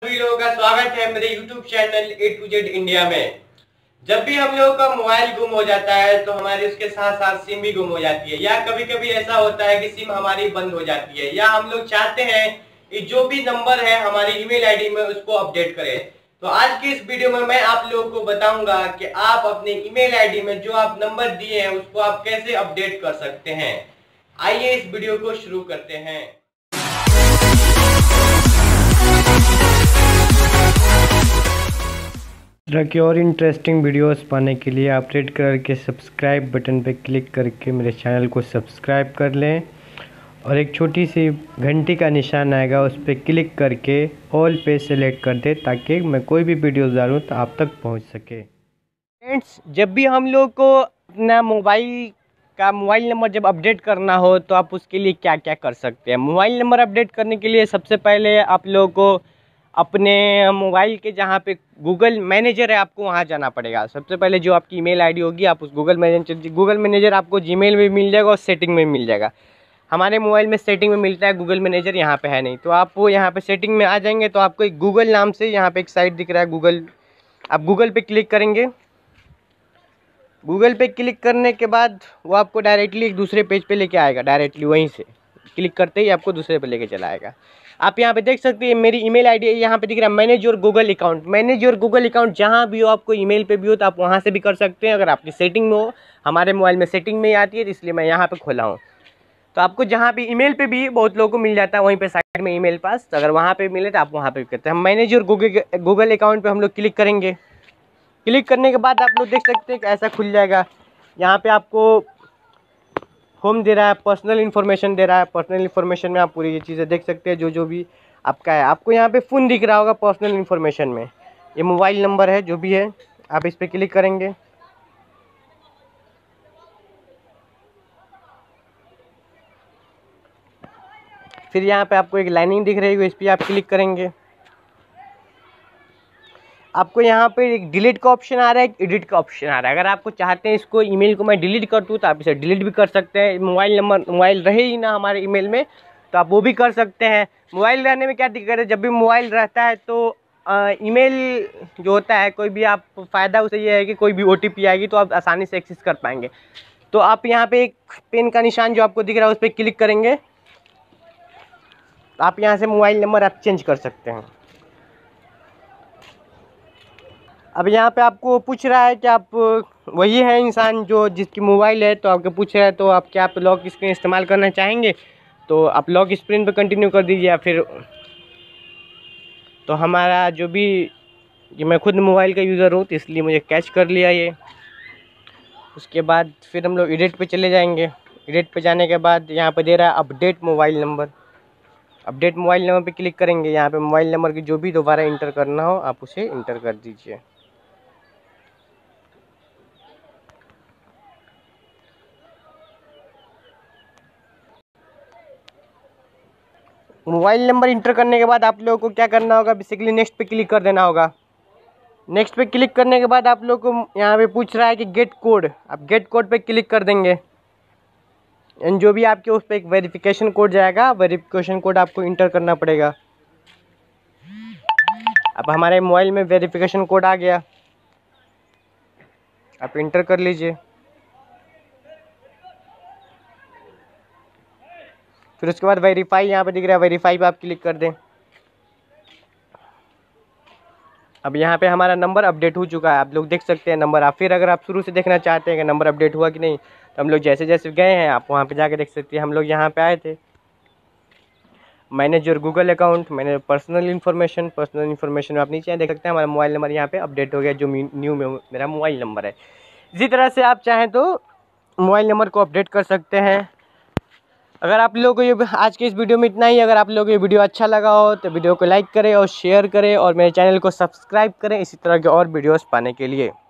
सभी लोगों का स्वागत है मेरे YouTube channel A to Z India में। जब भी हम लोगों का मोबाइल गुम हो जाता है तो हमारी उसके साथ साथ सिम भी गुम हो जाती है, या कभी कभी ऐसा होता है कि सिम हमारी बंद हो जाती है, या हम लोग चाहते हैं कि जो भी नंबर है हमारी ईमेल आईडी में उसको अपडेट करें। तो आज की इस वीडियो में मैं आप लोगों को बताऊंगा कि आप अपने ईमेल आईडी में जो आप नंबर दिए हैं उसको आप कैसे अपडेट कर सकते हैं। आइए इस वीडियो को शुरू करते हैं। तरह की और इंटरेस्टिंग वीडियोस पाने के लिए आप रेड कलर के सब्सक्राइब बटन पर क्लिक करके मेरे चैनल को सब्सक्राइब कर लें और एक छोटी सी घंटी का निशान आएगा उस पर क्लिक करके ऑल पे सेलेक्ट कर दें ताकि मैं कोई भी वीडियोस डालूं तो आप तक पहुंच सके। फ्रेंड्स, जब भी हम लोग को अपना मोबाइल नंबर जब अपडेट करना हो तो आप उसके लिए क्या क्या कर सकते हैं। मोबाइल नंबर अपडेट करने के लिए सबसे पहले आप लोगों को अपने मोबाइल के जहाँ पे गूगल मैनेजर है आपको वहाँ जाना पड़ेगा। सबसे पहले जो आपकी ईमेल आईडी होगी आप उस गूगल मैनेजर आपको जीमेल में मिल जाएगा और सेटिंग में मिल जाएगा। हमारे मोबाइल में सेटिंग में मिलता है, गूगल मैनेजर यहाँ पे है नहीं। तो आप वो यहाँ पे सेटिंग में आ जाएंगे तो आपको एक गूगल नाम से यहाँ पे एक साइट दिख रहा है गूगल, आप गूगल पे क्लिक करेंगे। गूगल पे क्लिक करने के बाद वो आपको डायरेक्टली एक दूसरे पेज पे लेके आएगा। डायरेक्टली वहीं से क्लिक करते ही आपको दूसरे पे लेके चला आएगा। आप यहाँ पे देख सकते हैं मेरी ईमेल आईडी यहाँ पे दिख रहा है manage your Google account. Manage your Google account जहाँ भी हो, आपको ईमेल पे भी हो तो आप वहाँ से भी कर सकते हैं। अगर आपकी सेटिंग में हो, हमारे मोबाइल में सेटिंग में आती है तो इसलिए मैं यहाँ पे खोला हूँ। तो आपको जहाँ भी ईमेल पे भी बहुत लोगों को मिल जाता है, वहीं पे साइड में ईमेल पास, तो अगर वहाँ पे मिले तो आप वहाँ पे भी करते हैं। हम मैनेज योर गूगल अकाउंट पे हम लोग क्लिक करेंगे। क्लिक करने के बाद आप लोग देख सकते हैं कि ऐसा खुल जाएगा। यहाँ पे आपको होम दे रहा है, पर्सनल इन्फॉर्मेशन दे रहा है। पर्सनल इन्फॉर्मेशन में आप पूरी ये चीज़ें देख सकते हैं जो भी आपका है। आपको यहाँ पे फ़ोन दिख रहा होगा पर्सनल इन्फॉर्मेशन में, ये मोबाइल नंबर है जो भी है, आप इस पर क्लिक करेंगे। फिर यहाँ पे आपको एक लाइनिंग दिख रही है, इस पर आप क्लिक करेंगे। आपको यहाँ पे एक डिलीट का ऑप्शन आ रहा है, एक एडिट का ऑप्शन आ रहा है। अगर आपको चाहते हैं इसको ईमेल को मैं डिलीट कर दूँ तो आप इसे डिलीट भी कर सकते हैं। मोबाइल रहे ही ना हमारे ईमेल में तो आप वो भी कर सकते हैं। मोबाइल रहने में क्या दिक्कत है, जब भी मोबाइल रहता है तो ईमेल जो होता है कोई भी आप फ़ायदा उसे ये है कि कोई भी OTP आएगी तो आप आसानी से एक्सेस कर पाएंगे। तो आप यहाँ पे एक पेन का निशान जो आपको दिख रहा है उस पर क्लिक करेंगे। आप यहाँ से मोबाइल नंबर आप चेंज कर सकते हैं। अब यहाँ पे आपको पूछ रहा है कि आप वही हैं इंसान जो जिसकी मोबाइल है, तो आपको पूछ रहा है तो आप क्या आप लॉक स्क्रीन इस्तेमाल करना चाहेंगे, तो आप लॉक स्क्रीन पे कंटिन्यू कर दीजिए। या फिर तो हमारा जो भी, कि मैं खुद मोबाइल का यूज़र हूँ तो इसलिए मुझे कैच कर लिया ये। उसके बाद फिर हम लोग एडिट पे चले जाएंगे। एडिट पे जाने के बाद यहाँ पे दे रहा है update mobile number. Update mobile number पे क्लिक करेंगे। यहाँ पे मोबाइल नंबर की जो भी दोबारा इंटर करना हो आप उसे इंटर कर दीजिए। मोबाइल नंबर इंटर करने के बाद आप लोगों को क्या करना होगा, बेसिकली नेक्स्ट पे क्लिक कर देना होगा। नेक्स्ट पे क्लिक करने के बाद आप लोग को यहाँ पे पूछ रहा है कि गेट कोड, आप गेट कोड पे क्लिक कर देंगे। एंड जो भी आपके उस पर एक वेरिफिकेशन कोड जाएगा, वेरिफिकेशन कोड आपको इंटर करना पड़ेगा। अब हमारे मोबाइल में वेरिफिकेशन कोड आ गया, आप इंटर कर लीजिए। फिर उसके बाद वेरीफाई यहाँ पे दिख रहा है, वेरीफाई पे आप क्लिक कर दें। अब यहाँ पे हमारा नंबर अपडेट हो चुका है, आप लोग देख सकते हैं नंबर। आप फिर अगर आप शुरू से देखना चाहते हैं कि नंबर अपडेट हुआ कि नहीं, तो हम लोग जैसे जैसे गए हैं आप वहाँ पे जाके देख सकते हैं। हम लोग यहाँ पे आए थे मैनेज योर गूगल अकाउंट, मैंने पर्सनल इन्फॉर्मेशन में आप नीचे देख सकते हैं हमारा मोबाइल नंबर यहाँ पे अपडेट हो गया, जो न्यू में मेरा मोबाइल नंबर है। इसी तरह से आप चाहें तो मोबाइल नंबर को अपडेट कर सकते हैं। अगर आप लोगों को ये आज के इस वीडियो में इतना ही। अगर आप लोगों को ये वीडियो अच्छा लगा हो तो वीडियो को लाइक करें और शेयर करें और मेरे चैनल को सब्सक्राइब करें इसी तरह के और वीडियोस पाने के लिए।